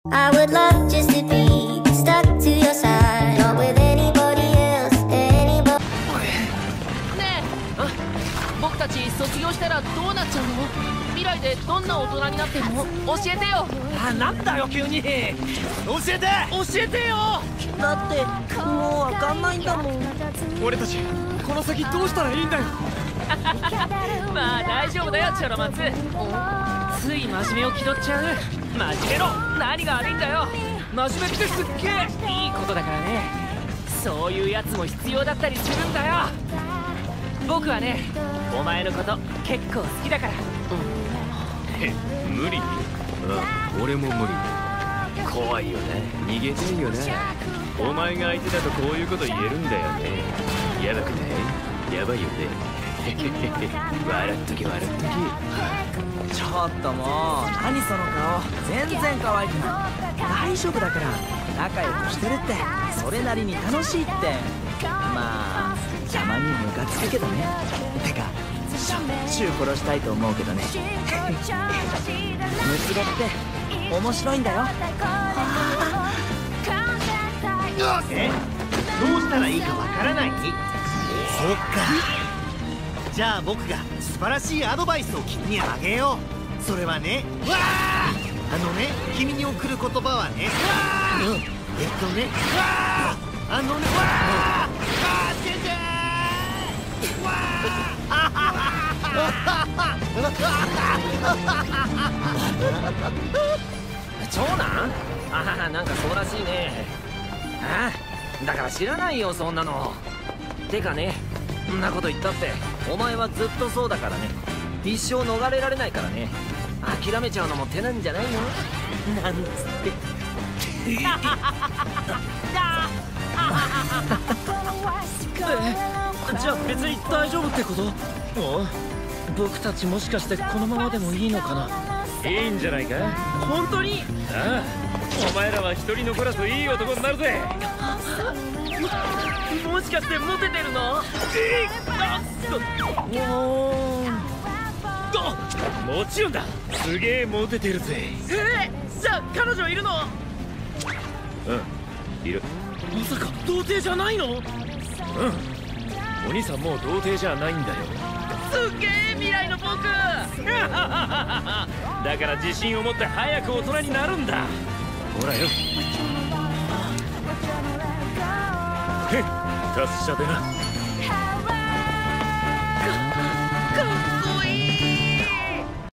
I would love just to be stuck to your side, not with anybody else, anybody. ねえ、僕たち卒業したらどうなっちゃうの？未来でどんな大人になってるの？教えてよ。 なんだよ急に。教えてよ。 だってもうわかんないんだもん。 俺たちこの先どうしたらいいんだよ。 まあ大丈夫だよチョロマツ。つい真面目を気取っちゃう。真面目ろ。何が悪いんだよ。真面目ってすっげえいいことだからね。そういうやつも必要だったりするんだよ。僕はね、お前のこと結構好きだから。 無理？俺も無理。怖いよね。逃げたいよね。お前が相手だとこういうこと言えるんだよね。やばくない？やばいよね。笑っとき笑っとき。 ちょっともう何その顔。全然可愛くない。大丈夫だから仲良くしてるって。それなりに楽しいって。まあたまにムカつくけどね。てかしょっちゅう殺したいと思うけどね。ムツゴって面白いんだよ。 どうしたらいいかわからない？そっか。じゃあ僕が素晴らしいアドバイスを君にあげよう。それはね、君に送る言葉はね、 長男？なんかそうらしいね。だから知らないよそんなの。てかね、そんなこと言ったってお前はずっとそうだからね。一生逃れられないからね。諦めちゃうのも手なんじゃないの？なんつって。じゃあ別に大丈夫ってこと？僕たちもしかしてこのままでもいいのかな？ いいんじゃないか？ 本当に？ お前らは一人残らずいい男になるぜ。 もしかしてモテてるの？ もちろんだ。すげえモテてるぜ。 じゃあ彼女いるの？ いる。 まさか童貞じゃないの？ お兄さんもう童貞じゃないんだよ。 すっげえ未来の僕。 だから自信を持って早く大人になるんだ。ほらよ。達者でな。